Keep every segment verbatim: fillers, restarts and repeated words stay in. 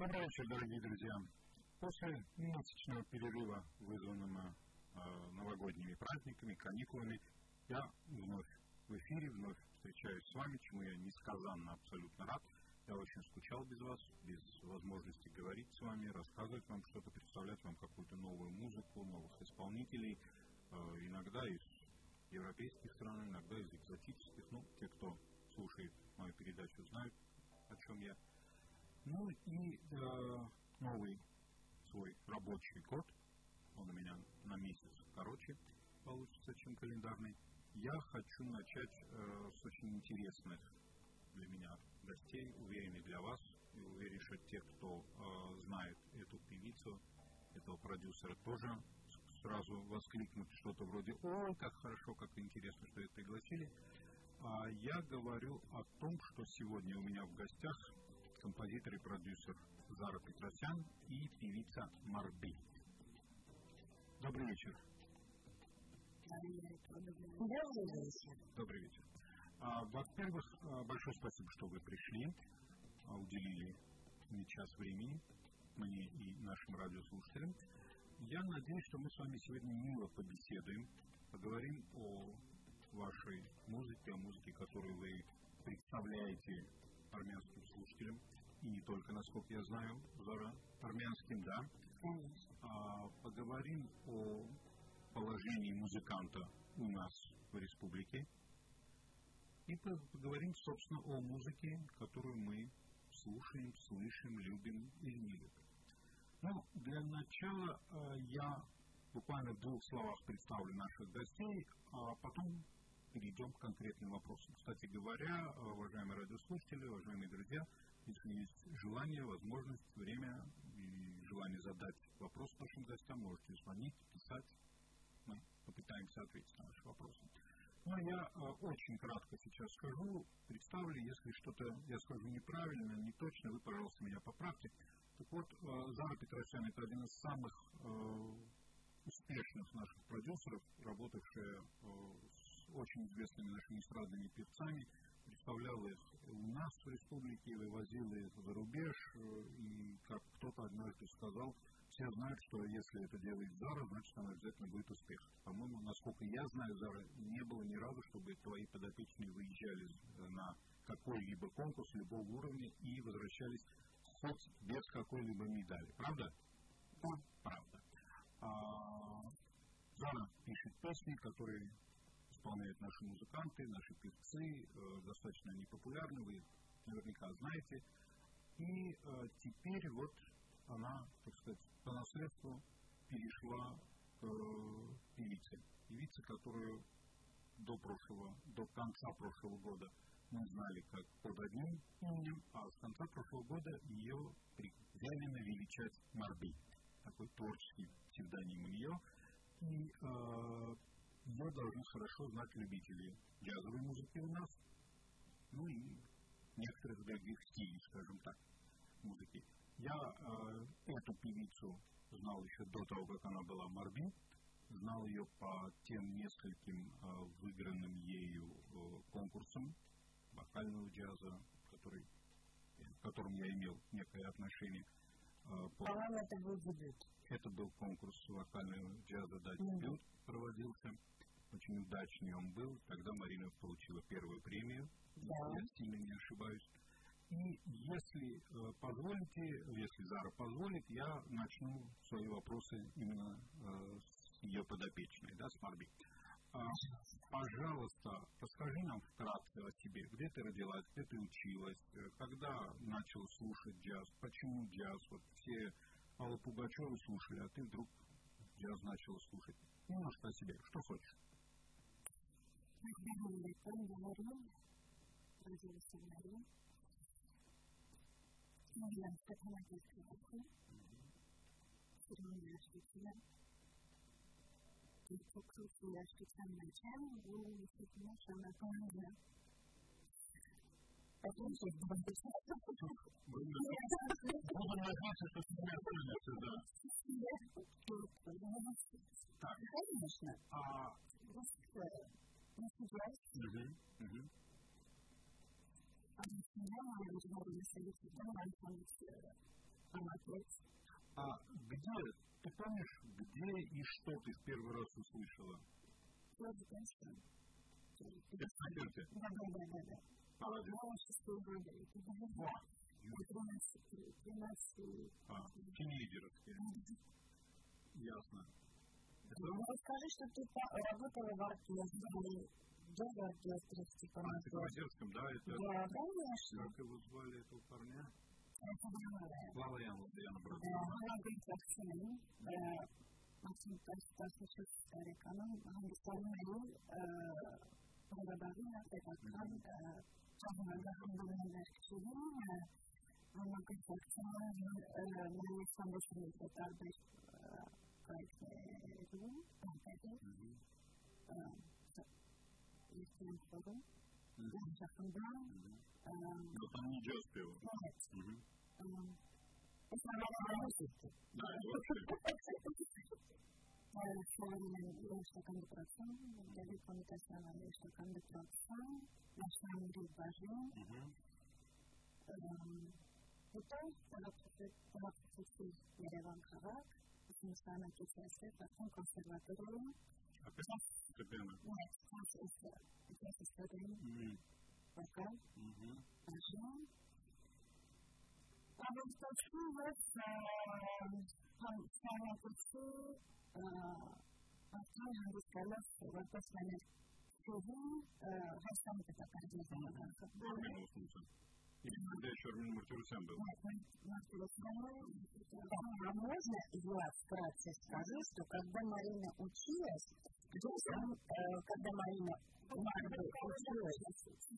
Добрый вечер, дорогие друзья. После месячного перерыва, вызванного э, новогодними праздниками, каникулами, я вновь в эфире, вновь встречаюсь с вами, чему я несказанно абсолютно рад. Я очень скучал без вас, без возможности говорить с вами, рассказывать вам что-то, представлять вам какую-то новую музыку, новых исполнителей, э, иногда из европейских стран, иногда из экзотических. Ну, те, кто слушает мою передачу, знают, о чем я. Ну и э, новый свой рабочий год, он у меня на месяц короче получится, чем календарный. Я хочу начать э, с очень интересных для меня гостей, уверен и для вас, и уверен, что те, кто э, знает эту певицу, этого продюсера, тоже сразу воскликнут что-то вроде «Ой, как хорошо, как интересно, что это пригласили». А я говорю о том, что сегодня у меня в гостях композитор и продюсер Зара Петросян и певица Марби. Добрый вечер. Добрый вечер. Добрый вечер. А, во-первых, большое спасибо, что вы пришли, уделили мне час времени, мне и нашим радиослушателям. Я надеюсь, что мы с вами сегодня мило побеседуем, поговорим о вашей музыке, о музыке, которую вы представляете армянским слушателям, и не только, насколько я знаю, Зара, армянским, да? Конечно. А, поговорим о положении музыканта у нас в республике и поговорим, собственно, о музыке, которую мы слушаем, слышим, любим или не любим. Ну, для начала э, я буквально в двух словах представлю наших гостей, а потом перейдем к конкретным вопросам. Кстати говоря, уважаемые радиослушатели, уважаемые друзья, если есть желание, возможность, время и желание задать вопрос нашим гостям, можете звонить, писать. Мы попытаемся ответить на ваши вопросы. Но я э, очень кратко сейчас скажу, представлю, если что-то я скажу неправильно, не точно, вы, пожалуйста, меня поправьте. Так вот, э, Зара Петросян – это один из самых э, успешных наших продюсеров, работавшая э, с очень известными нашими эстрадными певцами, представлял их у нас в республике, вывозил их за рубеж, и, как кто-то однажды сказал, все знают, что если это делает Зара, значит, там обязательно будет успех. По-моему, насколько я знаю, Зара, не было ни разу, чтобы твои подопечные выезжали на какой-либо конкурс любого уровня и возвращались хоть без какой-либо медали. Правда? Да. Правда. А, Зара пишет песни, которые исполняют наши музыканты, наши певцы, э, достаточно они популярны, вы наверняка знаете. И э, теперь вот она, так сказать, по наследству перешла к э, певице. Певице, которую до прошлого, до конца прошлого года мы знали как под одним именем, а с конца прошлого года ее взяли величать Марби. Такой творческий псевдоним у нее. И э, ее должны хорошо знать любители джазовой музыки у нас, ну и некоторых других стилей, скажем так, музыки. Я э, эту певицу знал еще до того, как она была Марби, знал ее по тем нескольким э, выигранным ею э, конкурсам вокального джаза, который, к которым я имел некое отношение. Э, по... По-моему, это был дебют. Это был конкурс вокального джаза «Да, дебют» mm-hmm. проводился. Очень удачный он был. Тогда Марина получила первую премию, yeah. я сильно не ошибаюсь. И если э, позволите, если Зара позволит, я начну свои вопросы именно э, с ее подопечной, да, с Марби. А, пожалуйста, расскажи нам вкратце о себе. Где ты родилась, где ты училась, когда начала слушать джаз, почему джаз? Вот все Аллу Пугачеву слушали, а ты вдруг джаз начала слушать. Немножко о себе, что хочешь. Я говорю, родилась в Марии. Я в Каталонской области. Сегодня я и покрутила специальное тело, и действительно, что она помогла. Потом все было бесплатно. Буду надеяться, что ты меня понял, да. Так. Конечно. А... Не сейчас. Угу, угу. А я моя международная столица, там она А где, ты помнишь, где и что ты в первый раз услышала? Это в концерте? Да, да, да, да, да. По радио? тринадцать. А, тинейджерские. Ясно. Ну, скажи, что ты работала в оркестре, да, в оркестре, типа. А, ты в оркестрском, да? Это... Да, конечно. Как его звали, этого парня? Это Лала Яна, Яна брат. Да, она говорит, как сын. Максим Тасович, стариканом, Ангель Прорабовина, это как Чагнагахандовна Кчевина, она говорит, как сын, на Александре Петардович, проект Рим, Естественно, форум, Шахандан. Но там не джаз пела. Нет. Это нормальная музыка. Да, вообще. Форум Лештакан Депроцент, Давид Комитасяна Лештакан Депроцент, Нашам Рибажин. Потом, Тарапсуси Ереван Хавак, Смешана Кисясе, потом консерватория. Опять Кабена? Нет, это история. Пока. Пожалуйста. А вот почему вот самое курсы основным бесколесный вопрос номер один, Гайсан Петакардия. Армин Лусунца. Или когда еще Армин Мартиросян был? Нет, Мартиросян. А можно я вкратце скажу, что когда Марина училась, когда Марина училась,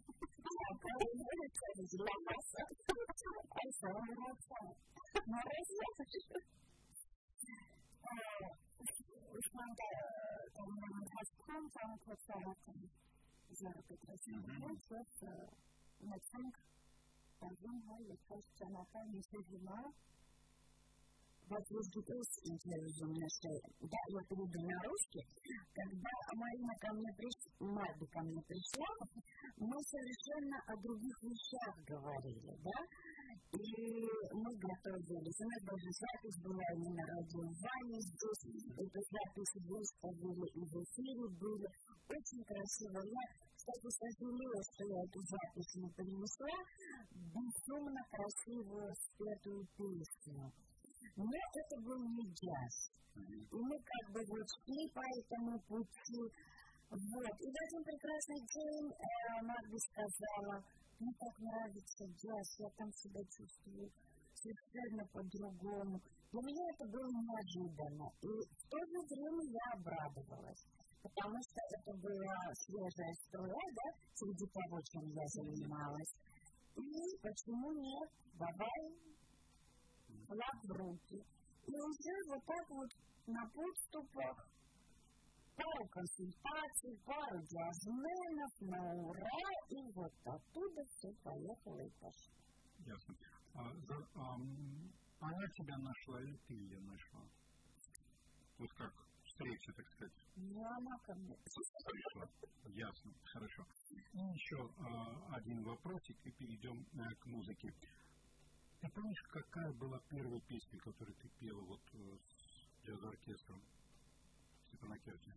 Вот возбудился интеллигентно, что да, я перейду на русский. Когда Марина ко мне пришла, Марда ко мне пришла, мы совершенно о других вещах говорили, да? И мы готовились. У нас даже запись была не на радио Ване здесь. Эту запись выставили и в эфире были. Очень красиво. Я, кстати, сожалела, что я эту запись не принесла. Безумно красивую спетую песню. Но это был не джаз. И мы как бы вот шли по этому пути. Вот. И в один прекрасный день э, Марга сказала, мне так нравится джаз, я там себя чувствую совершенно по-другому. Для меня это было неожиданно. И в то же время я обрадовалась. Потому что это была свежая струя, да, среди того, чем я занималась. И почему нет? Давай флаг в руки. И уже вот так вот на подступах пару консультаций, пару джазменов, на ура, и вот оттуда все поехало и пошло. Ясно. А, за, а, она тебя нашла или ты ее нашла? Вот как встреча, так сказать? Ну, она ко мне пришла. Ясно, хорошо. И еще а, один вопросик, и перейдем а, к музыке. Ты помнишь, какая была первая песня, которую ты пела вот с джаз-оркестром в Степанакерте?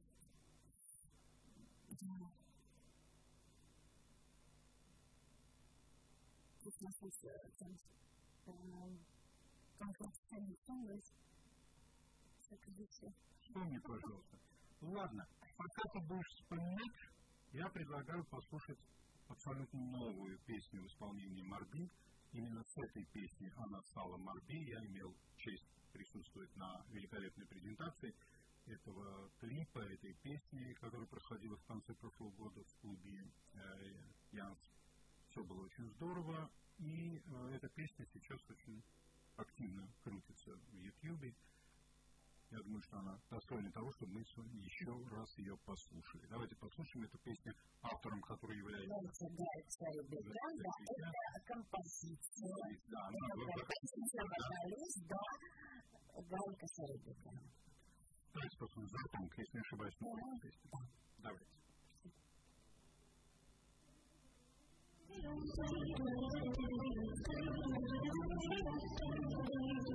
Да. Тут у нас есть конкретные суммы. Вспомни, пожалуйста. Ладно, пока ты будешь вспоминать, я предлагаю послушать абсолютно новую песню в исполнении Марби. Именно с этой песни она стала Марби. Я имел честь присутствовать на великолепной презентации этого клипа, этой песни, которая проходила в конце прошлого года в клубе Янс. Все было очень здорово. И э, эта песня сейчас очень активно крутится в Ютьюбе. Я думаю, что она достойна того, чтобы мы еще раз ее послушали. Давайте послушаем эту песню, автором которой является... Это композиция. Да, композиция вокалист, да, Галка Сарыбекова. Давайте послушаем «Зартонг», если не ошибаюсь, новая песня. Давайте. Thank you.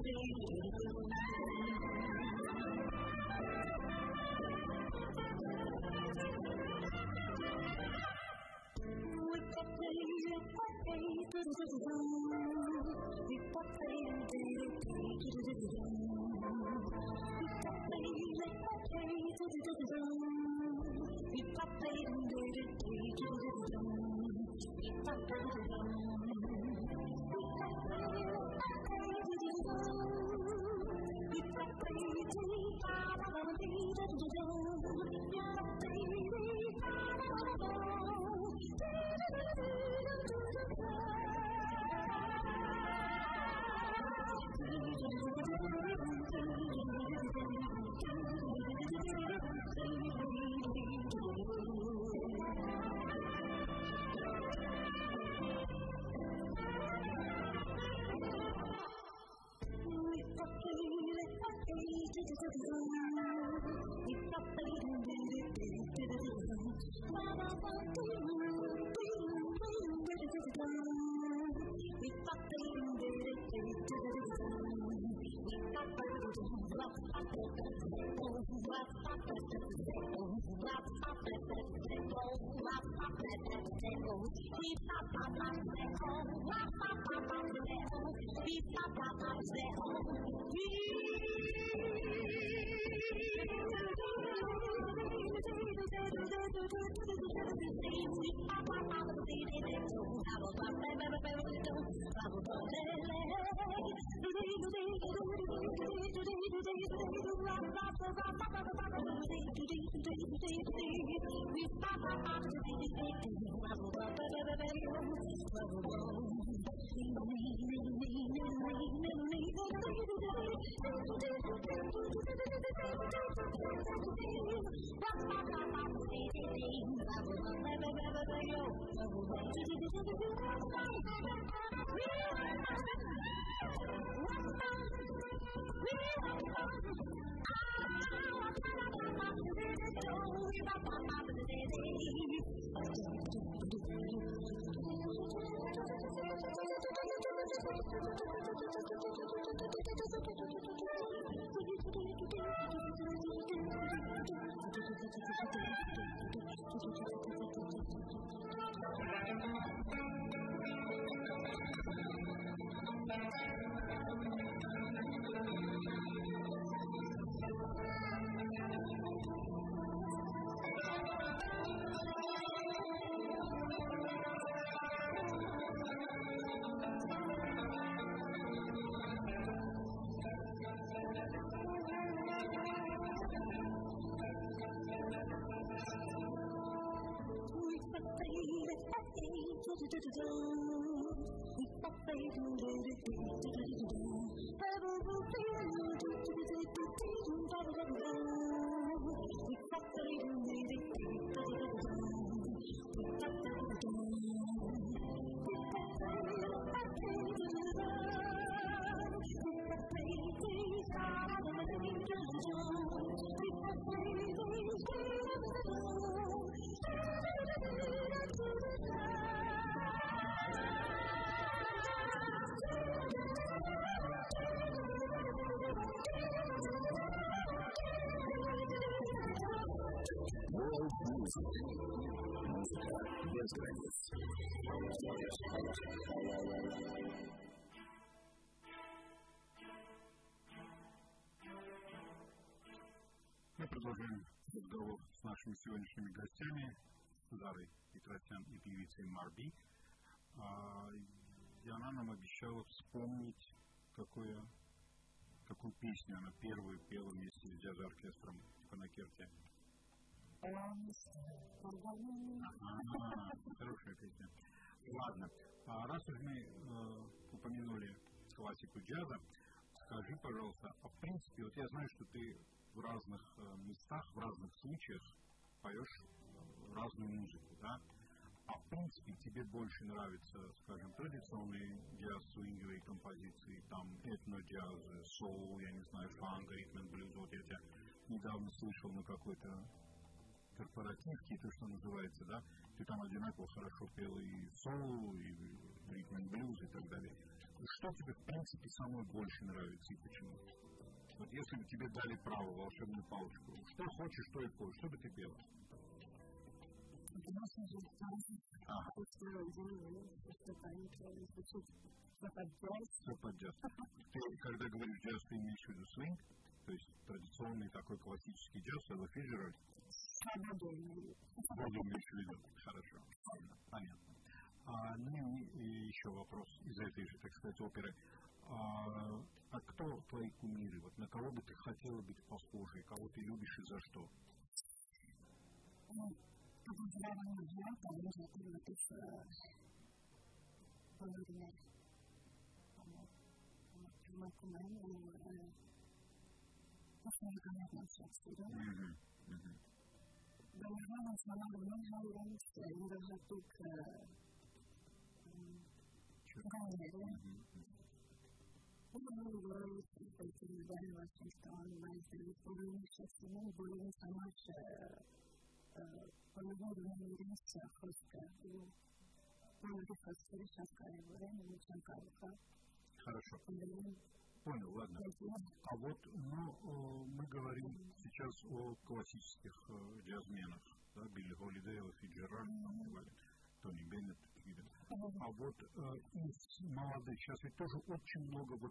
World Music. Музыка без границ. Мы продолжаем разговор с нашими сегодняшними гостями, Зарой Петросян и певицей Марби. А, и она нам обещала вспомнить, какое, какую песню она первую пела вместе с джаз-оркестром в Конакерте. Ага, хорошая песня. Ладно, а раз уж мы э, упомянули классику джаза, скажи, пожалуйста, а в принципе, вот я знаю, что ты в разных э, местах, в разных случаях поешь э, разную музыку, да? А в принципе, тебе больше нравятся, скажем, традиционные джаз, свинговые композиции, там, этно-джаз, соул, я не знаю, фанк, ритм энд блюз, вот я тебя недавно слышал на какой-то корпоративки, то, что называется, да, ты там одинаково хорошо пел и соул, и ритм энд блюз, и так далее. Что тебе, в принципе, самое больше нравится и почему? Вот если бы тебе дали право, волшебную палочку, что хочешь, то и поешь, что бы ты пела? конечно же, Ага. устроил дело, что-то они звучит все под джаз. Все под джаз. Ты, когда говоришь джаз, ты имеешь в виду свинг? То есть традиционный такой классический джаз, Элла Фиджеральд? Свободу. Свободу имеешь в виду. Хорошо. Понятно. А, ну и еще вопрос из этой же, так сказать, оперы. А, а кто твои кумиры? Вот на кого бы ты хотела быть похожей? Кого ты любишь и за что? Когда я не знаю, конечно, это вот из половины макумани, после непонятно все отсюда. Да, наверное, самого много что я даже тут ганили. Ну, говорю, что это не было, что он возьмет, потому что всему было сама половина мириться, просто половина совершенское время, не чем кайфа. Хорошо. Понял, ладно. А вот ну, мы говорим сейчас о классических джазменах, да, Билли Холидей, Элла Фиджеральд, Тони Беннет. А вот э, из молодых, сейчас ведь тоже очень много вот,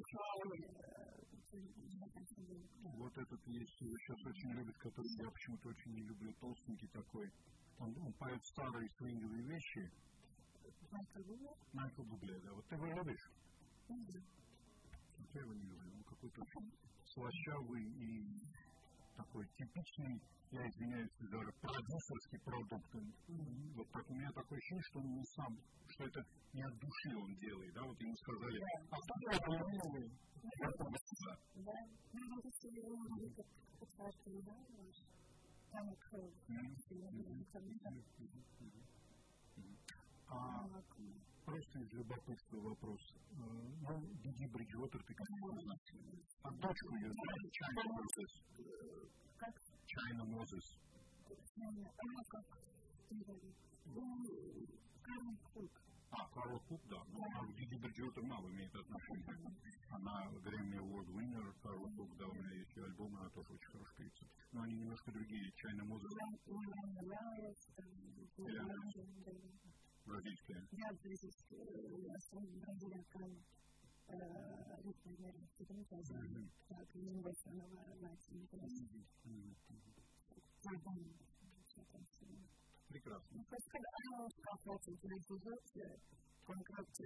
вот этот есть, его сейчас очень любят, который я почему-то очень не люблю, толстенький такой, он, он поет старые свинговые вещи. Майкл Бубле? Майкл Бубле, да. Вот ты его любишь? Да. Я его не люблю, он какой-то слащавый и такой типичный, я извиняюсь, даже продюсерский продукт. Mm-hmm. Вот так, у меня такое ощущение, что он не сам, что это не от души он делает, да, вот ему сказали, yeah. а что это новый? Да, да, ну, это сегодня как подсказка, да, там и кровь, просто из любопытства вопрос. Ну, Диди Бриджвотер, ты как-то знаешь. А дочку ее знаешь? Чайна Мозес. Как? Чайна Мозес. Она как? Карл Кук. А, Карл Кук, да. Ну, Диди Бриджвотер мало имеет отношения. Она Грэмми Award winner, Карл Кук, да, у меня есть ее альбом, она тоже очень хорошая певица. Но они немножко другие. Чайна Мозес. Бразильская. Да, бразильская. Основная бразильская. Ритмная ритмная. Так, не больше она латинская. Прекрасно. Когда она сказала, что эпизод конкретно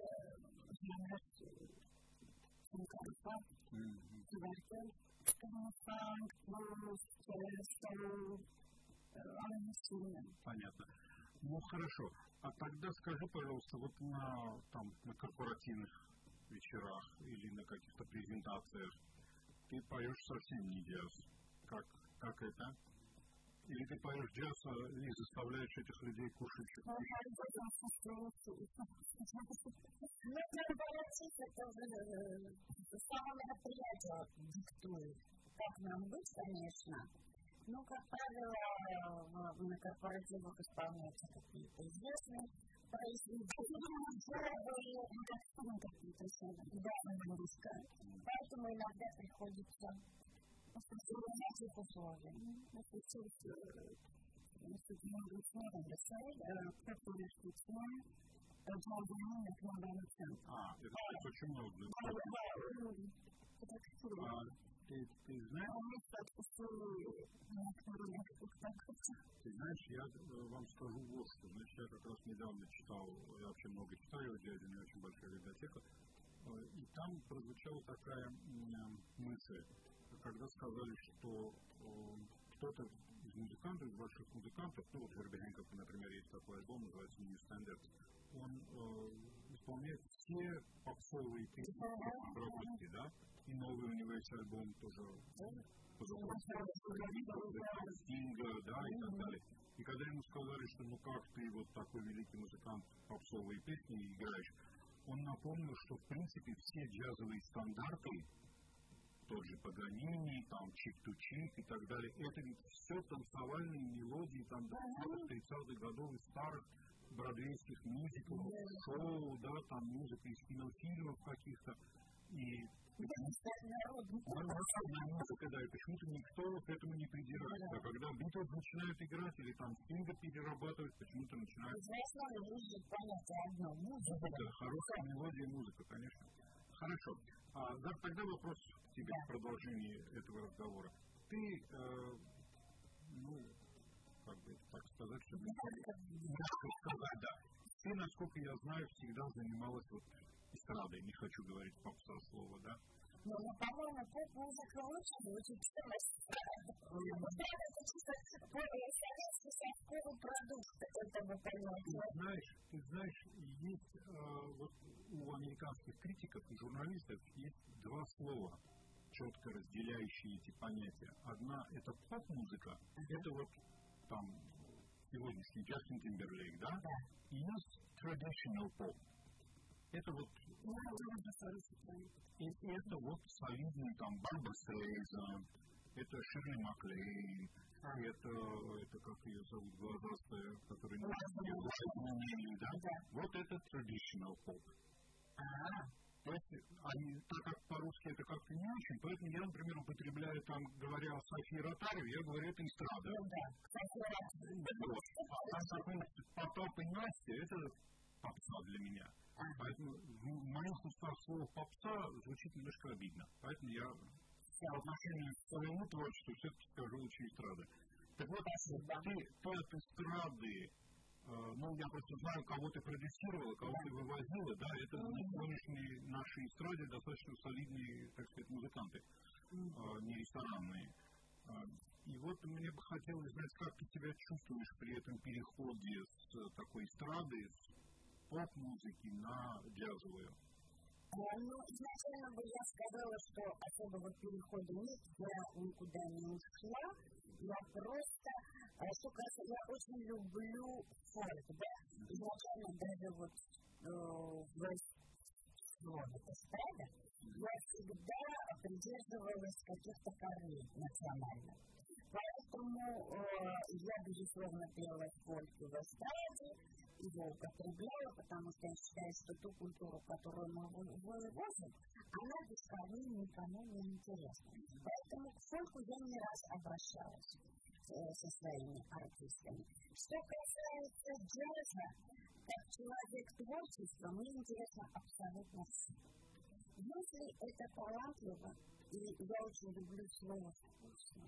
Синкарфа, Севертель, Фанк, Блуз, Соул, она не сильная. Понятно. Ну хорошо. А тогда скажи, пожалуйста, вот на, там, на корпоративных вечерах или на каких-то презентациях ты поешь совсем не джаз. Как, как это? Или ты поешь джаз и заставляешь этих людей кушать? Ну, корпоратив это же самое мероприятие диктует. Как нам быть, конечно. Ну, как правило, на корпоративах исполняются какие-то известные произведения, какие-то да, поэтому иногда приходится менять их условия. Если много снега бросает, которые штучно, джазовые на центр. А, это очень много. Да, да, это красиво. Ты, ты знаешь, ты знаешь, я вам скажу вот что. Значит, я как раз недавно читал, я вообще много читаю, дядя, у меня очень большая библиотека, и там прозвучала такая мысль, когда сказали, что кто-то из музыкантов, из больших музыкантов, ну вот Херби Хэнкок, например, есть такой альбом, называется New Standards, он э, исполняет все попсовые песни в да? И новый у него есть альбом тоже Стинга, да, и так далее. И когда ему сказали, что ну как ты вот такой великий музыкант попсовые песни играешь, он напомнил, что в принципе все джазовые стандарты, тот же Паганини, там чик-ту-чик и так далее, это ведь все танцевальные мелодии там тридцатых годов из старых бродвейских мюзиклов, шоу, да, там музыка из кинофильмов каких-то. И Народная музыка, да, и почему-то никто к этому не придирается. А когда Битлз начинают играть или там Стинга перерабатывать, почему-то начинают... Да, хорошая мелодия, музыка, конечно. Хорошо. А, да, тогда вопрос к тебе в продолжении этого разговора. Ты, э, ну, как бы так сказать, что... Мягко сказать, да. Ты, насколько я знаю, всегда занималась вот эстрадой, не хочу говорить попса слова, да? Ну, по-моему, поп-музыка очень, очень эстрада. Это чисто советский совковый продукт этого понятия. Знаешь, ты знаешь, есть э, вот у американских критиков и журналистов есть два слова, четко разделяющие эти понятия. Одна — это поп-музыка, uh-huh. это вот там сегодняшний Джастин Тимберлейк, да? Да. И есть traditional pop. Это вот... И это вот солидный там Барбара Стрейзанд, это Ширли Маклейн, а это, это как ее зовут, глазастая, которая не знаю, да? Да. Вот это traditional pop. А-а-а. То есть, они, так как по-русски это как-то не очень, поэтому я, например, употребляю там, говоря о Софии Ротару, я говорю, это эстрада. Ну да, вот. А там Потап и Настя, это попса для меня. А. Поэтому в моих устах слово попса звучит немножко обидно. Поэтому я по отношению к своему творчеству все-таки скажу лучше эстрады. Так вот, ты, ты от эстрады, э, ну, я просто знаю, кого ты продюсировала, кого ты вывозила, да, это на сегодняшней нашей эстраде достаточно солидные, так сказать, музыканты, э, не ресторанные. Э, и вот мне бы хотелось знать, как ты себя чувствуешь при этом переходе с такой эстрады, с поп-музыки на джазовую. Ну, изначально бы я сказала, что особого перехода нет, я никуда не ушла, я просто, что кажется, я очень люблю фольк, да, изначально даже вот э, в слове эстрада я всегда придерживалась каких-то корней национальных. Поэтому э, я, безусловно, пела фольк в эстраде, его употребляю, потому что я считаю, что ту культуру, которую мы вывозим, она без корней никому не интересна. Поэтому к фольку я не раз обращалась э, со своими артистами. Что касается джаза, как человек творчества, мне интересно абсолютно все. Если это талантливо, и я очень люблю слово «вкусно»,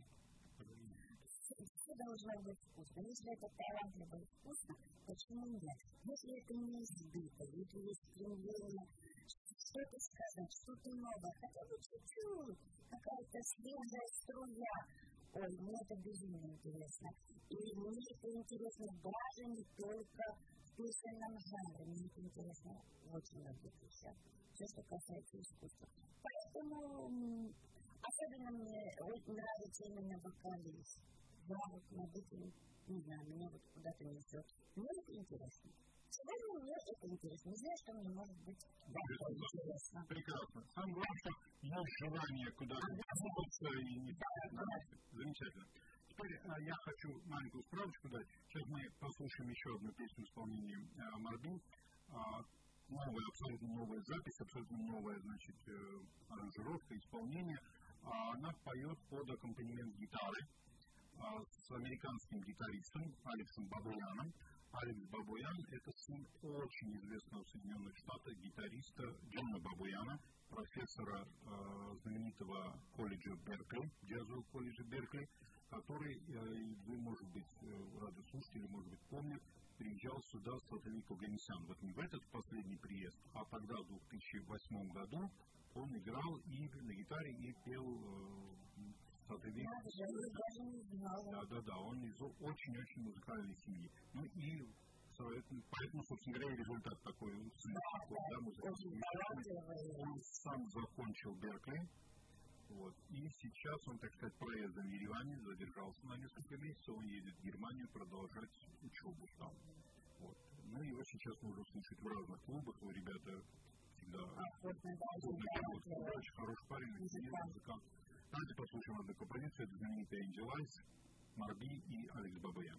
все должно быть вкусно. Если это талантливо и вкусно, почему нет? Если это не избито, если есть стремление что-то сказать, что-то новое, хотя бы чуть-чуть, какая-то свежая струя, ой, мне это безумно интересно. И мне это интересно даже не только в песенном жанре, мне это интересно в очень многих вещах, все, что касается искусства. Поэтому особенно мне очень нравится именно вокалист. Я вот над этим, не знаю, меня вот куда-то несет. Мне это интересно. Сегодня мне это интересно. Не знаю, что мне может быть даже интересно. Прекрасно. Самое главное, что есть желание куда-то двигаться и не понравится. Замечательно. Теперь а, я хочу маленькую справочку дать. Сейчас мы послушаем еще одну песню в исполнении а, Марби. А, новая, абсолютно новая запись, абсолютно новая, значит, э, аранжировка, исполнение. А, она поет под аккомпанемент гитары с американским гитаристом Алексом Бабуяном. Алекс Бабуян – это сын очень известного в Соединенных Штатах гитариста Джона Бабуяна, профессора э, знаменитого колледжа Беркли, джазового колледжа Беркли, который, э, вы, может быть, э, радиослушатели, может быть, помнят, приезжал сюда с Сателлит Оганесян. Вот не в этот последний приезд, а тогда, в две тысячи восьмом году, он играл и на гитаре, и пел э, Сателлит. Да, да, да, он из очень-очень музыкальной семьи. Ну и поэтому, собственно говоря, результат такой, да, музыкальный. Он сам закончил Беркли, вот, и сейчас он, так сказать, проездом в Ереване задержался на несколько месяцев, он едет в Германию продолжать учебу там. Вот. Ну, его сейчас можно слушать в разных клубах, у ребята всегда очень хороший парень, музыкант. Давайте послушаем одну композицию, это знаменитая Angel Eyes, Марби и Алекс Бабуян.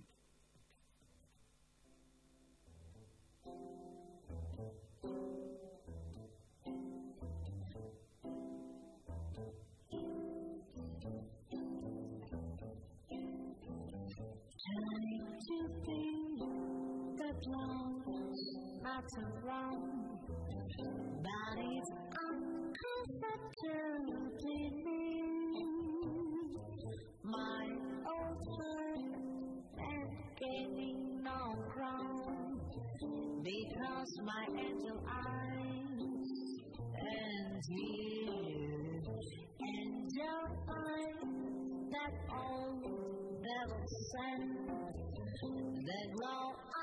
Trying to think that love's not around, but it's uncomfortably near. My old friend and gaining no ground, because my angel eyes and ears, angel eyes that old devil sent, that glow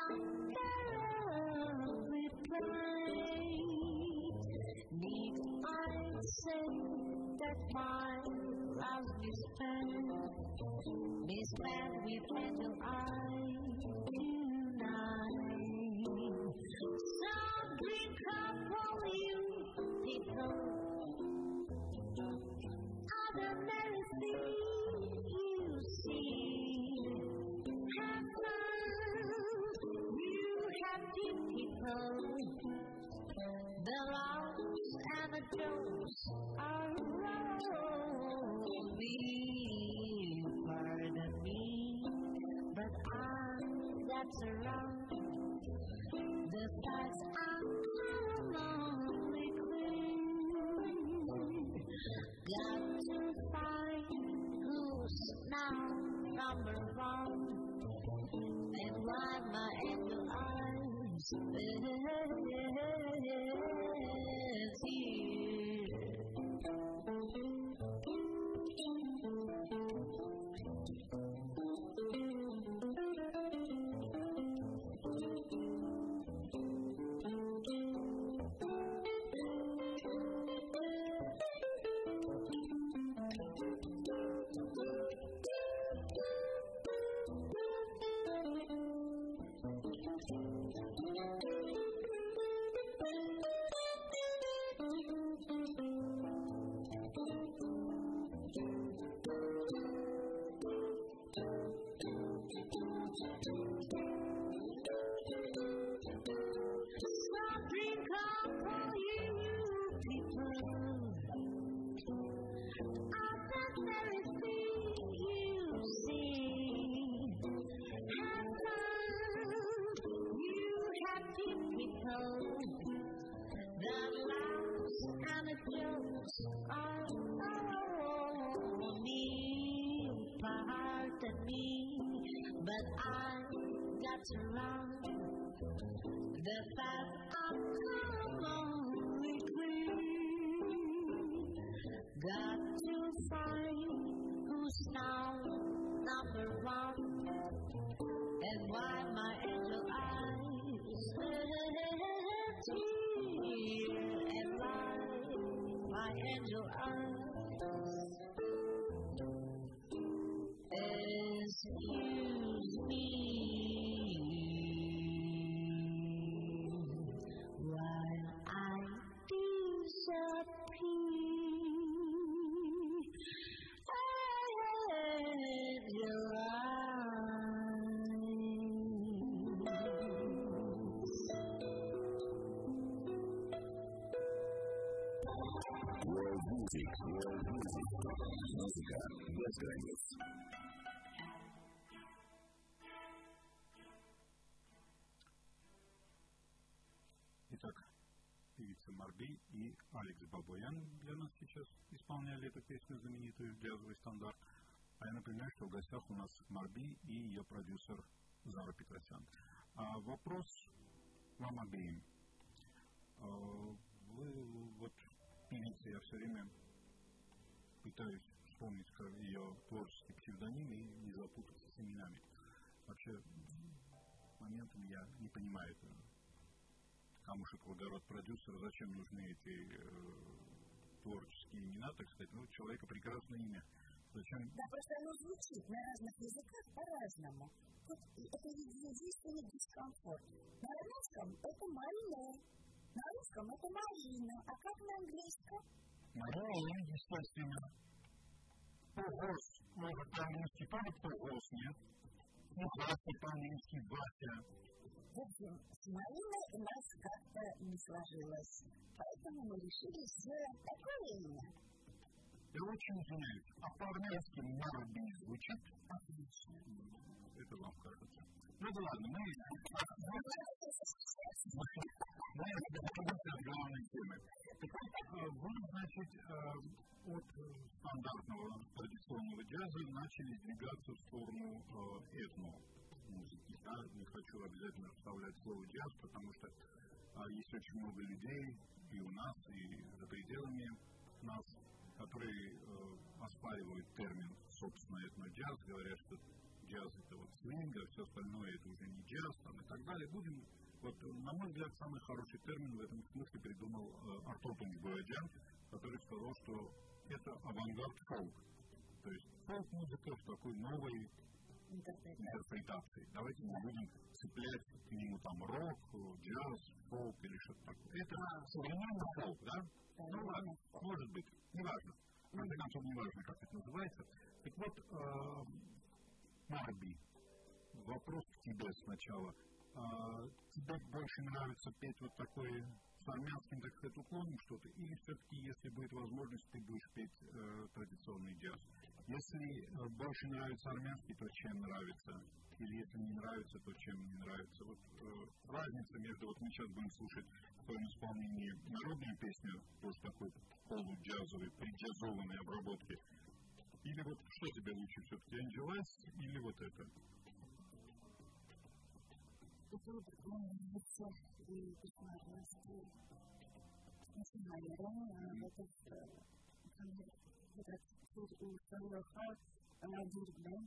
unbearably bright. Need I say that my love is spent, be spent with angel eyes tonight. So drink up all you people, other merry things you see. Have fun, you happy people. The loves and the jokes are rolling. Pardon me, but I'm that's around. The facts are lonely queen. Got to find who's now number one, and why my angel eyes is here. Something come for you people, of the very thing you see. Have fun, you happy people. The laughs and the jokes are all me. Pardon me, but I got to run. The path I'm lonely queen. Got to find who's now number one, and why my angel eyes tear, and why my angel eyes excuse me. World Music, World Music. Музыка без границ. Итак, певица Марби и Алекс Бабоян для нас сейчас исполняли эту песню, знаменитую джазовый стандарт. А я напоминаю, что в гостях у нас Марби и ее продюсер Зара Петросян. А вопрос вам обеим. Вы вот певица, я все время пытаюсь вспомнить ее творческий псевдоним и не запутаться с именами. Вообще, моментами я не понимаю это. Камушек, водород, продюсер, зачем нужны эти э, творческие имена, так сказать, ну, у человека прекрасное имя. Зачем? Да, просто оно звучит на разных языках по-разному. Тут это единственный дискомфорт. На русском это Марина, на русском это Марина, а как на английском? Марина, естественно. Погос, может по-английски тоже погос, нет? Ну, Вася по-английски, Вася. В общем, с Мариной у нас как-то не сложилось, поэтому мы решили сделать такое имя. И вот очень извиняюсь, а по-армянски «марби» звучит? Отлично. Это вам кажется. Ну да ладно, мы... Мы отходимся от главной темы. Вы, значит, от стандартного традиционного джаза начали двигаться в сторону этно-музыки. Да? Не хочу обязательно вставлять слово «джаз», потому что есть очень много людей и у нас, и за пределами нас, которые э, оспаривают термин, собственно, этно-джаз, говорят, что джаз это вот свинг, а все остальное это уже не джаз, там, и так далее. Будем, вот, на мой взгляд, самый хороший термин в этом смысле придумал э, Артур Тумиш-Бояджан, который сказал, что это авангард фолк. То есть фолк-музыка в такой новой интерпретации. Давайте не будем цеплять к нему там рок, джаз, фолк или что-то такое. Это современный фолк, да? Ну ладно, может быть, неважно. В конце концов, неважно, как это называется. Так вот, Марби, вопрос к тебе сначала. Тебе больше нравится петь вот такой с армянским, так сказать, уклоном что-то, или все-таки, если будет возможность, ты будешь петь э, традиционный джаз? Если э, больше нравится армянский, то чем нравится? Или если не нравится, то чем не нравится? Вот э, разница между, вот мы сейчас будем слушать в твоем исполнении народную песню, тоже такой полуджазовой, приджазованной обработки, или вот что тебе лучше все-таки, Энджелайс или вот это? И посмотрите, наверное, этот этот суд у Сандоха Дирк Бэнк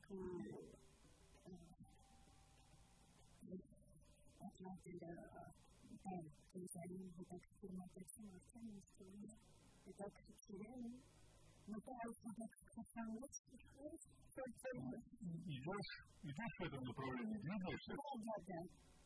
отметили там, когда они вот так сильно оценили, и так теряли. Но пытаются так по-английски говорить. Идешь, идешь в этом направлении, двигаешься? Да, да, да.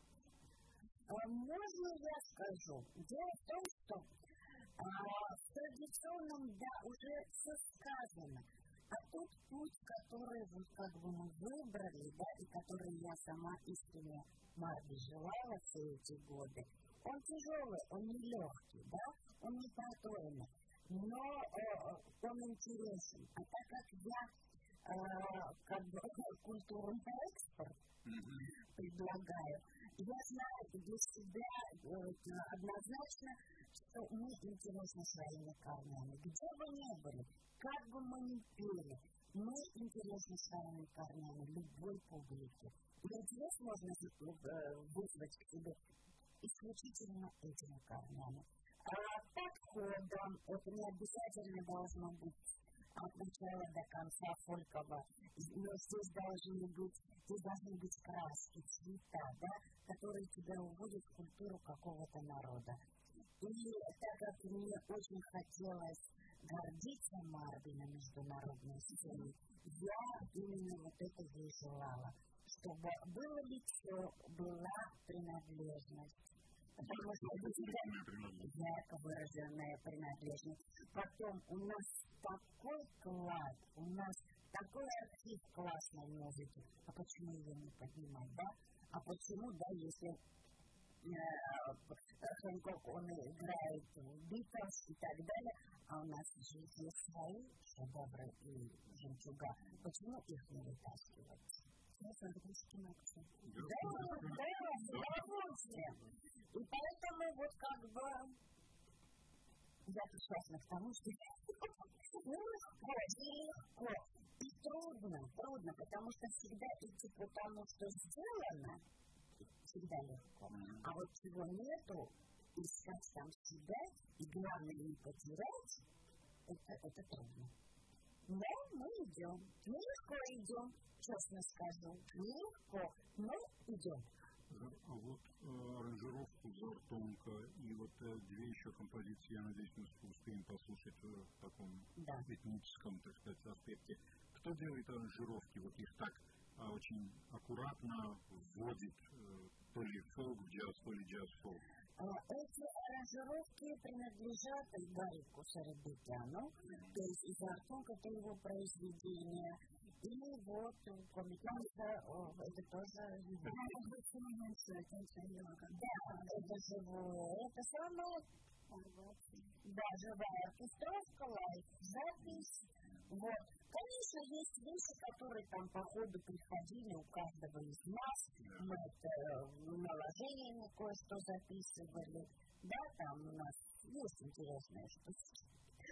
Можно я скажу? Дело в том, что а, в традиционном, да, уже все сказано. А тот путь, который вот как бы мы выбрали, да, и который я сама искренне Марби желала все эти годы, он тяжелый, он не легкий, да, он не продольный, но э, он интересен. А так как я э, как бы культуру на экспорт mm-hmm. предлагаю, я знаю для себя э, однозначно, что мы интересны своими корнями. Где бы ни были, как бы мы ни пели, мы интересны своими корнями любой публике. И интерес можно вызвать к себе исключительно этими корнями. А подходом, это не обязательно должно быть от начала до конца фольково, но здесь должны быть, здесь должны быть краски, цвета, да, которые тебя уводят в культуру какого-то народа. И так как мне очень хотелось гордиться Марби на международной сцене, я именно вот это и желала, чтобы было лицо, была принадлежность. Потому что ярко выраженная принадлежность. Потом у нас такой класс, у нас такой архив классной музыки. А почему ее не поднимать, да? А почему, да, если Хэнкок, он играет в Битлз и так далее, а у нас же есть свои шедевры и жемчуга. Почему их не вытаскивать? Это английский акцент. Да, да, с удовольствием. И поэтому вот как бы я пришла к тому, что легко, легко и трудно, трудно, потому что всегда идти по тому, что сделано, всегда легко. А вот чего нету, искать там себя и главное не потерять, это, это трудно. Но мы идем, легко идем, честно скажу, легко, но идем. А вот э, аранжировку Зартонка и вот э, две еще композиции, я надеюсь, мы успеем послушать в таком да. этническом, так сказать, аспекте. Кто делает аранжировки? Вот их так а, очень аккуратно вводит э, то ли фолк в джаз, то ли джаз в фолк. Эти аранжировки принадлежат Гарику Сарабетяну, то есть из Зартонка, это его произведение. И вот комиканца, это тоже да, это живое, это самое, да, живая оркестровка, лайв, запись, Вот. Конечно, есть вещи, которые там по ходу приходили у каждого из нас. Yeah. Мы это наложениями кое-что записывали. Да, там у нас есть интересное что-то.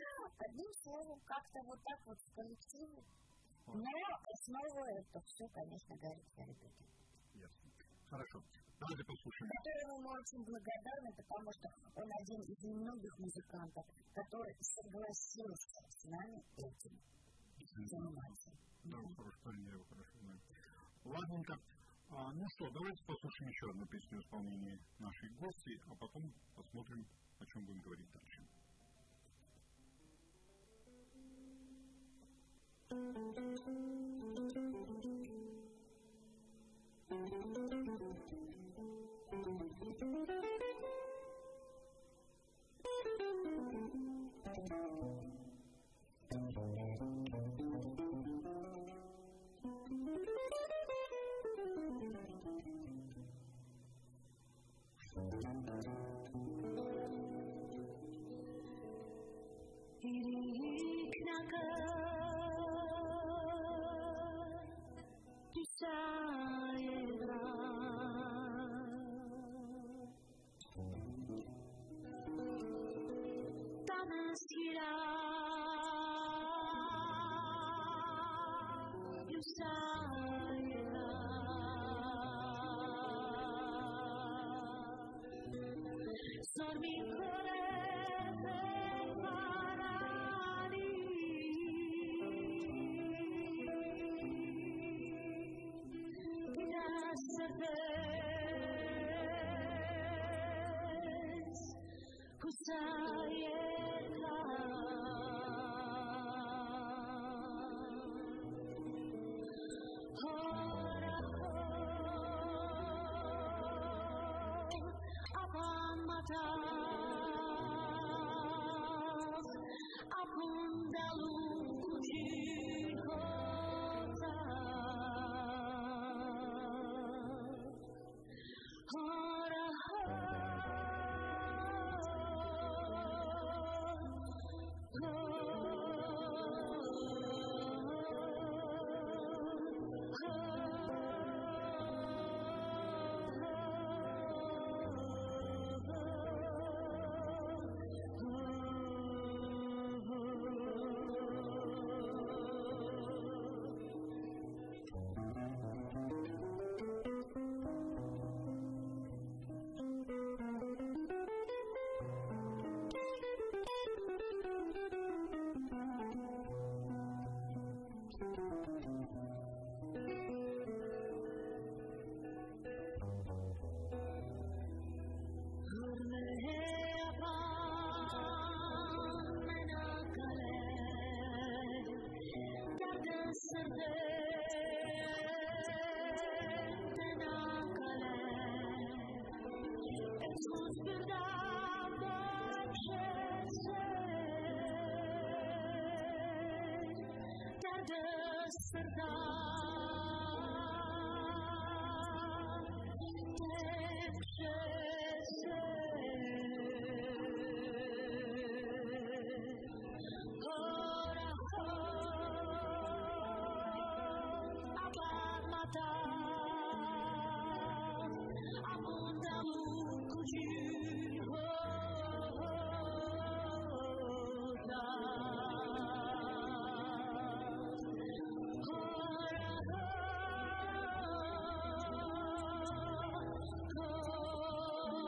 Одним словом, как-то вот так вот в коллективе. Но основа это все, конечно, Гарик Карибекин. Ясно. Хорошо. Давайте послушаем. Которому мы очень благодарны, потому что он один из немногих музыкантов, который согласился с нами этим заниматься. Да, mm-hmm. хорошо, я его хорошо знаю. Ладненько. А, ну что, давайте послушаем еще одну песню в исполнении нашей гости, а потом посмотрим, о чем будем говорить дальше. Oh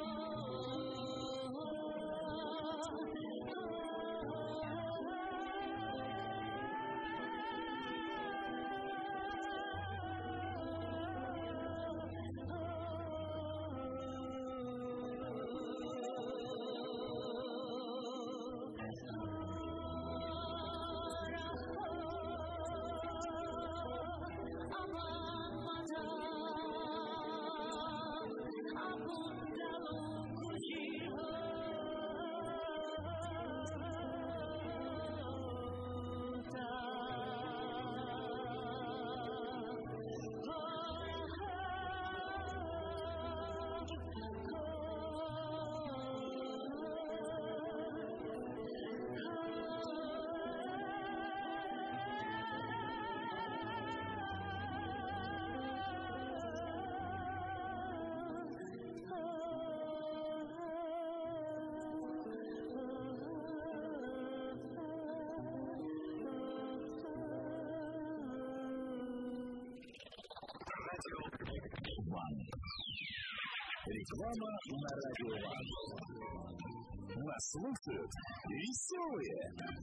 Реклама на радио ВАЗ. Нас слушают веселые.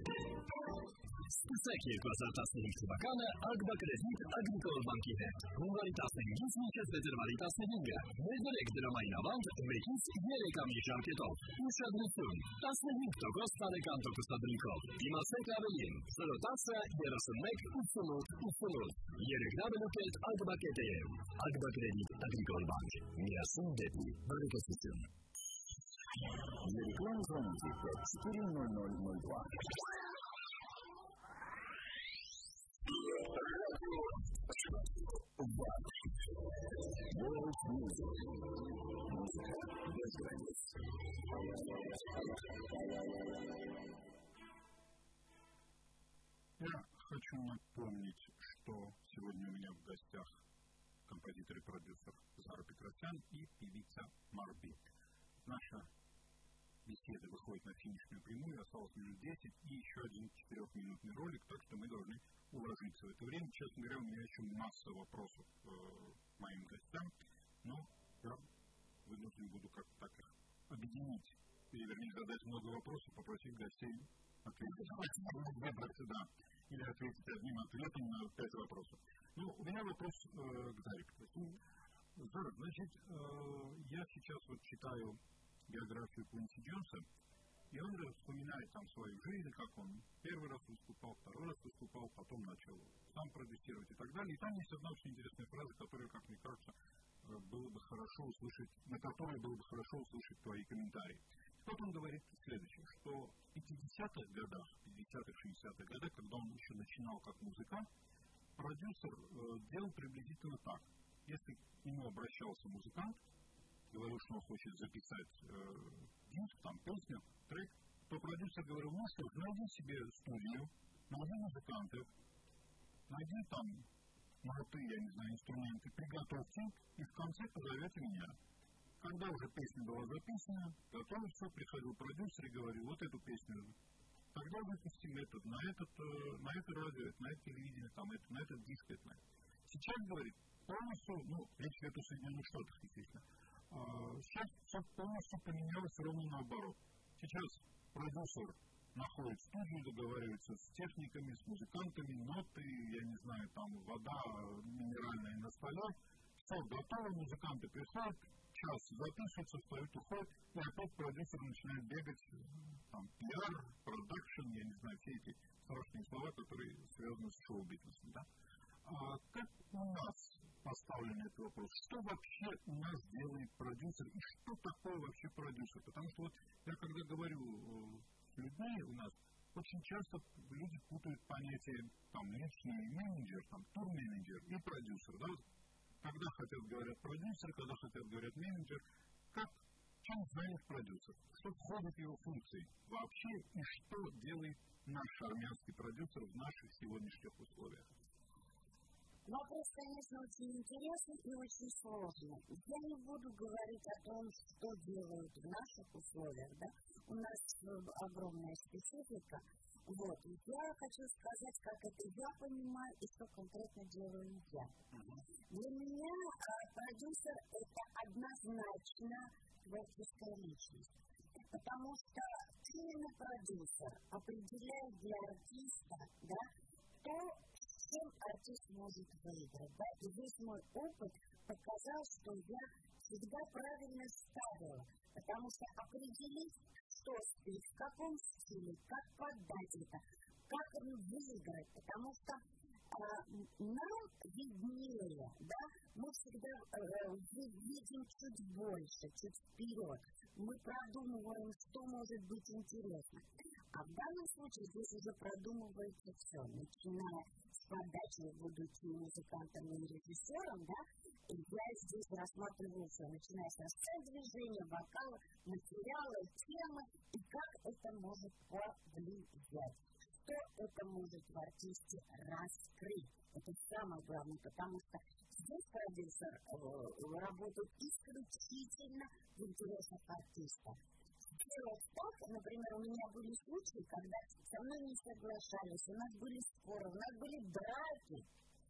Списаки консультации Бакана, Агбакредит, Агрикол Банките. Валитасный гизмичес ветервалитасный деньга. Везелек драмайна банк, векис, елека мишан кетов. Ушадный сун. Тасный никто гостары канто кустадриков. Имасека авелин. Соротация, еросенмек, усунут, усунут. Ерекдабелукет, Агбакете. Агбакредит, Агрикол Банк. Мирасун дети. Барикасисин. Для рекламы звоните пять четыре ноль ноль ноль два. World Music. Музыка без границ. Я хочу напомнить, что сегодня у меня в гостях композитор и продюсер Зара Петросян и певица Марби. Наша беседа выходит на финишную прямую, осталось минут десять и еще один четырехминутный ролик, так что мы должны уложиться в это время. Честно говоря, у меня еще масса вопросов э, моим гостям, но я вынужден буду как-то так их объединить. Или, вернее, задать много вопросов, попросить гостей ответить. Выбраться, да. Или ответить одним ответом на пять вопросов. Ну, у меня вопрос э, к Заре. Зара, значит, э, я сейчас вот читаю биографию Квинси Джонса, и он же вспоминает там свою жизнь, как он первый раз выступал, второй раз выступал, потом начал сам продюсировать и так далее. И там есть одна очень интересная фраза, которую, как мне кажется, было бы хорошо услышать, на которой было бы хорошо услышать твои комментарии. Вот он говорит следующее, что в пятидесятых годах, пятидесятых, шестидесятых годах, когда он еще начинал как музыкант, продюсер э, делал приблизительно так. Если к нему обращался музыкант, говорил, что он хочет записать э, диск, там, песню, трек, то продюсер говорил, ну что ж, найди себе студию, найди музыкантов, найди там ноты, я не знаю, инструменты, приготовьте, и в конце позовете меня. Когда уже песня была записана, готово все, приходил продюсер и говорил, вот эту песню, тогда выпустим этот, на, этот, на это радио, на это телевидение, там, это, на этот диск, это, на это. Сейчас, говорит, полностью, ну, речь идет о Соединенных Штатах, естественно, сейчас все полностью поменялось ровно наоборот. Сейчас продюсер находит студию, договаривается с техниками, с музыкантами, ноты, я не знаю, там вода минеральная на столе, все готово, музыканты приходят, час записываются, встают, уходят, и опять продюсер начинает бегать, там, пиар, продакшн, я не знаю, все эти страшные слова, которые связаны с шоу-бизнесом, да? А как у нас поставлен этот вопрос? Что вообще у нас делает продюсер и что такое вообще продюсер? Потому что вот я когда говорю с людьми у нас, очень часто люди путают понятие там личный менеджер, там тур-менеджер и продюсер, да? Когда хотят говорят продюсер, когда хотят говорят менеджер, как, чем занят продюсер? Что входит в его функции вообще и что делает наш армянский продюсер в наших сегодняшних условиях? Вопрос, конечно, очень интересный и очень сложный. Я не буду говорить о том, что делают в наших условиях, да. У нас огромная специфика. Вот. Я хочу сказать, как это я понимаю и что конкретно делаю я. Для меня а, продюсер – это однозначно творческая личность. Потому что именно продюсер определяет для артиста, да, то, чем артист может выиграть, да, и весь мой опыт показал, что я всегда правильно ставила, потому что определить, что спеть, в каком стиле, как подать это, как выиграть, потому что а, нам виднее, да, мы всегда а, видим чуть больше, чуть вперед, мы продумываем, что может быть интересно. А в данном случае здесь уже продумывается все, начиная с подачи, будучи музыкантом и режиссером, да, и я здесь рассматриваю все, начиная с движения, вокала, материала, темы, и как это может повлиять, что это может в артисте раскрыть. Это самое главное, потому что здесь продюсер э, работает исключительно в интересах артиста. Делать так, например, у меня были случаи, когда со мной не соглашались, у нас были споры, у нас были драки,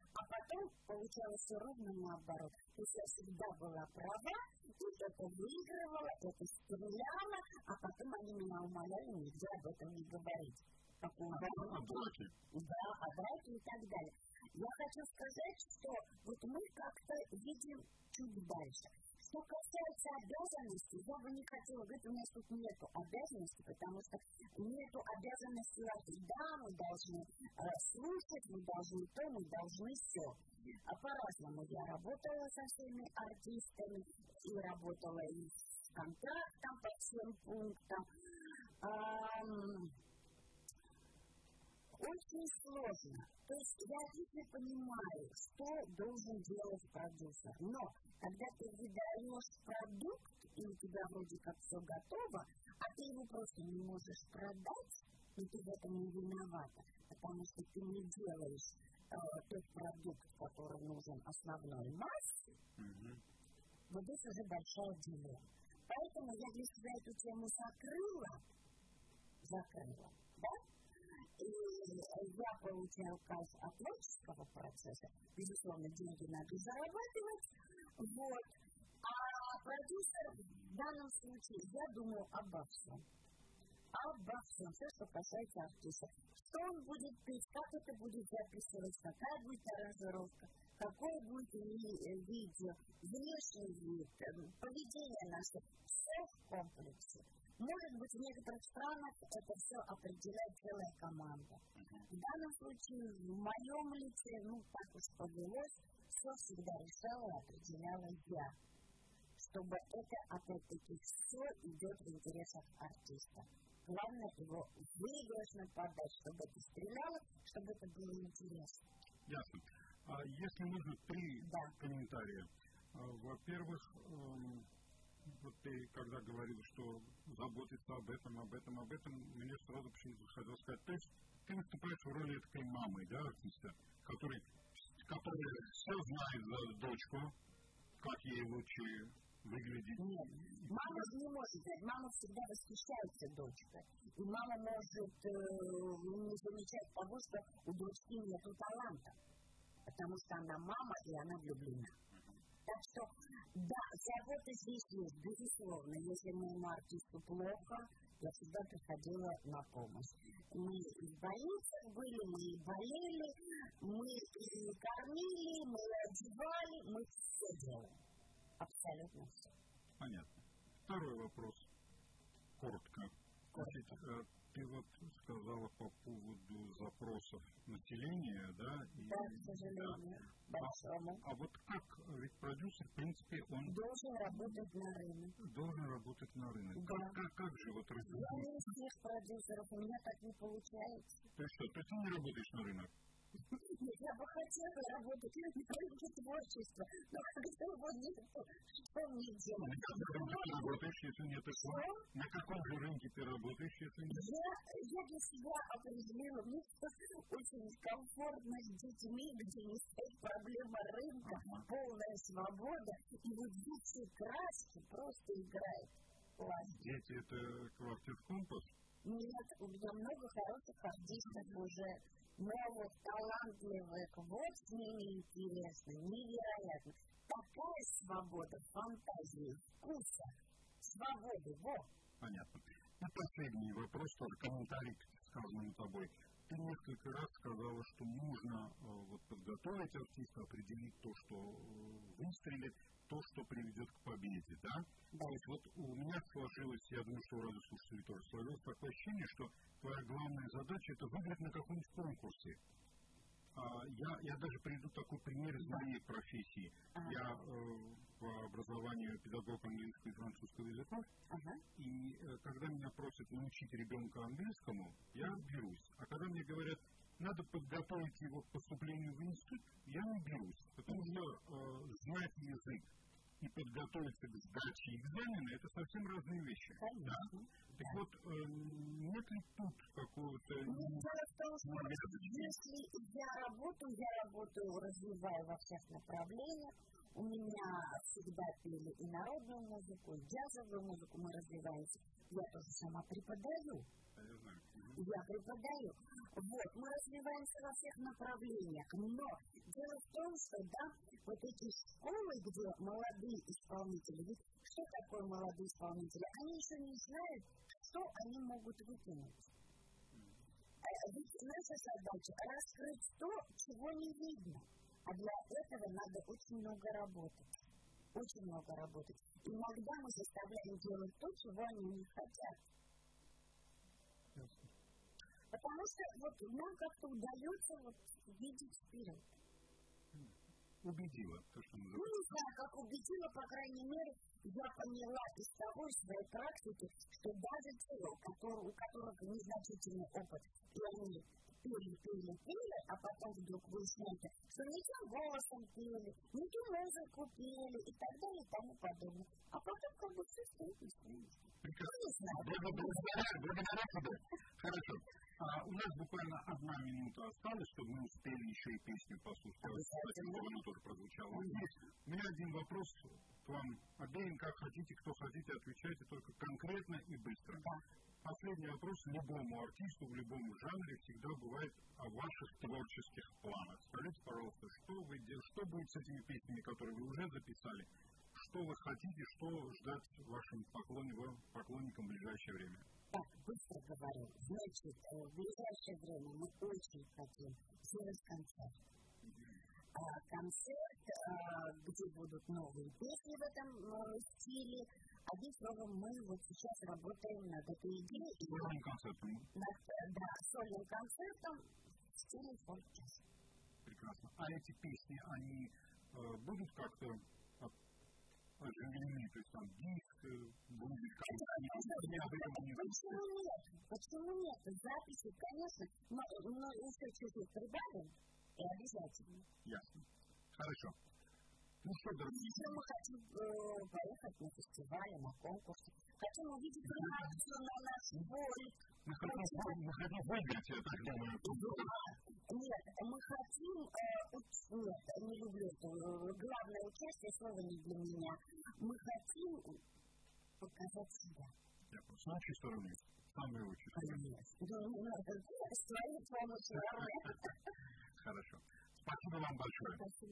А потом получалось все ровно наоборот. То есть я всегда была права, и это выигрывала, это стреляла, а потом они меня умоляли нигде об этом не говорить. По поводу драки. Да, о драке и так далее. Я хочу сказать, что вот мы как-то видим чуть дальше. Что касается обязанностей, я бы не хотела говорить, у нас тут нету обязанностей, потому что нету обязанностей. Да, мы должны э, слушать, мы должны то, мы должны все. А по-разному я работала со всеми артистами, и работала и с контрактом по всем пунктам. А, очень сложно. То есть я отлично понимаю, что должен делать продюсер. Но когда ты выдаешь продукт, и у тебя вроде как все готово, а ты его просто не можешь продать, и ты в этом не виновата, потому что ты не делаешь э, тот продукт, который нужен основной массе, mm-hmm. вот это уже большая дилемма. Поэтому я для себя эту тему закрыла, закрыла, да? И я получаю кайф от творческого процесса. Безусловно, деньги надо зарабатывать. Вот. А продюсер в данном случае, я думаю обо всем. Обо всем, все, что касается артиста. Что он будет петь, как это будет записываться, какая будет аранжировка, какое будет видео, внешний вид, поведение наше. Все в комплексе. Может быть, в некоторых странах это все определяет целая команда. Uh-huh. В данном случае, в моем лице, ну, так уж повелось, все всегда решала и определяла я. Чтобы это, опять-таки, все идет в интересах артиста. Главное его выигрышно подать, чтобы это стреляло, чтобы это было интересно. Ясно. А если можно три да. комментария. А, во-первых, эм... вот ты, когда говорил, что заботиться об этом, об этом, об этом, мне сразу почему-то хотел сказать, то есть ты выступаешь в роли такой мамы, да, артиста, который, который все знает за дочку, как ей лучше выглядеть. Нет, мама же не может знать, мама всегда восхищается дочкой, и мама может э, не замечать того, что у дочки нету таланта, потому что она мама, и она влюблена. Так что, да, забота здесь есть, безусловно. Если моему артисту плохо, я всегда приходила на помощь. Мы и в больницах были, мы и болели, мы и кормили, мы и одевали, мы все делаем. Абсолютно все. Понятно. Второй вопрос. Коротко. Коротко. Значит, ты вот сказала по поводу запросов населения, да? И, да, к сожалению, да. большому. А, а вот как, ведь продюсер, в принципе, он... Должен работать на рынок. Должен работать на рынок. Да. Как, как, как же вот разделить? Я не из всех продюсеров, у меня так не получается. То есть что, то есть ты не работаешь на рынок? Нет, я бы хотела работать на рынке творчества, но когда его нет, что мне делать? На каком рынке ты работаешь, если нет такого? На каком же рынке ты работаешь, если нет? Я, я для себя определила, мне очень комфортно с детьми, где не стоит проблема рынка, ага. полная свобода, и вот дети краски просто играют. Классно. Дети — это квартир компас? Нет, у меня много хороших артистов уже. Новых, талантливых, вот с ними интересно, невероятно. Такая свобода, фантазии, вкуса, свободы, вот. Понятно. И последний вопрос, тоже комментарий к сказанному тобой. Ты несколько раз сказала, что нужно э, вот, подготовить артиста, определить то, что э, выстрелит, то, что приведет к победе, да? Да. То есть вот у меня сложилось, я думаю, что у радиослушателей тоже сложилось такое ощущение, что твоя главная задача — это выиграть на каком-нибудь конкурсе. А, я, я даже приведу такой пример из моей профессии. Ага. Я э, по образованию педагог английского и французского языков, ага. и э, когда меня просят научить ребенка английскому, я берусь. А когда мне говорят, надо подготовить его к поступлению в институт, я не берусь, потому что э, знать язык и подготовиться к сдаче экзамена — это совсем разные вещи. Конечно. Да? Так да. Вот, э, нет ли тут какого-то... Дело в том, что если я работаю, я работаю, развиваю во всех направлениях. У меня всегда пели и народную музыку, и джазовую музыку, мы развиваемся. Я тоже сама преподаю. Я знаю. Я преподаю. Вот, мы развиваемся во всех направлениях, но дело в том, что, да, вот эти школы, где молодые исполнители, ведь что такое молодые исполнители? Они еще не знают, что они могут выкинуть. Ведь наша задача — раскрыть то, чего не видно. А для этого надо очень много работать. Очень много работать. Иногда мы заставляем делать то, чего они не хотят. Ясно. Потому что вот нам как-то удается вот видеть вперед. Убедила, то, что называется. Ну, не знаю, как убедила, по крайней мере, я поняла из того, из своей практики, что даже те, у которых незначительный опыт, и они пели, пели, пели, а потом вдруг выясняется, что не тем голосом пели, не ту музыку пели и так далее и тому подобное. А потом как бы все стоит на своем месте. Прекрасно. Благодаря, благодаря тебе. Хорошо. А, у нас буквально одна минута осталась, чтобы мы успели еще и песню послушать. Спасибо, она тоже прозвучала. У меня один вопрос к вам обеим, как хотите, кто хотите, отвечайте только конкретно и быстро. Последний вопрос любому артисту в любом жанре всегда бывает о ваших творческих планах. Скажите, пожалуйста, что вы делаете, что будет с этими песнями, которые вы уже записали? Что вы хотите, что ждать вашим поклонникам, поклонникам в ближайшее время? Так, быстро говорю. Значит, в ближайшее время мы очень хотим сделать концерт. А, концерт, а, где будут новые песни в этом а, стиле. Одним словом, мы вот сейчас работаем над этой идеей. Сольным концертом? Над, да, сольным концертом в стиле фолк-джаз. Прекрасно. А эти песни, они э, будут как-то оживлены, то есть там диск будет как-то... Почему нет? Почему нет? Записи, конечно, но, но еще чуть-чуть прибавим, и обязательно. Ясно. Хорошо. Ну что, дорогие? Еще мы хотим э, поехать на фестивале, на конкурсы. Хотим увидеть реакцию на наш бой. Мы хотим, мы хотим выиграть, я так думаю. Нет, мы хотим... Э, уч... Нет, не люблю это. Главное участие, слово не для меня. Мы хотим показать себя. Я просто с нашей стороны самые лучшие. Конечно. С твоей помощью. Хорошо. Спасибо вам большое. Спасибо.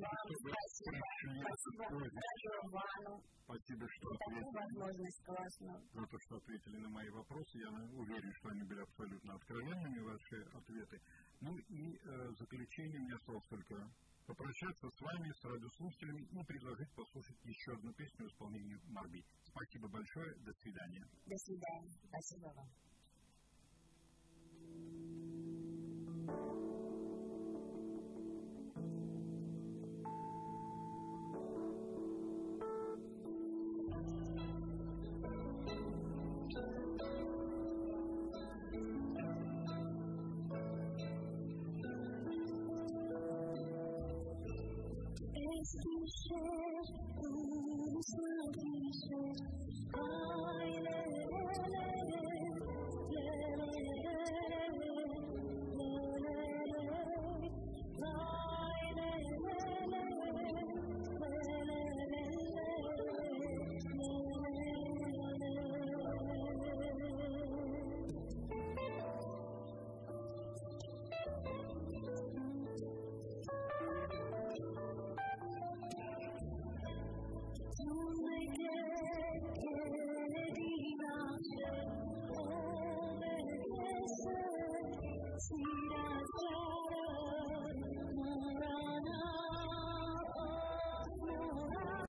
Спасибо, что ответили. За то, что ответили на мои вопросы. Я уверен, что они были абсолютно откровенными, ваши ответы. Ну и э, в заключение мне осталось только попрощаться с вами, с радиослушателями и предложить послушать еще одну песню в исполнении Марби. Спасибо большое. До свидания. До свидания. Спасибо вам. Kisses, ooh, smile kisses, I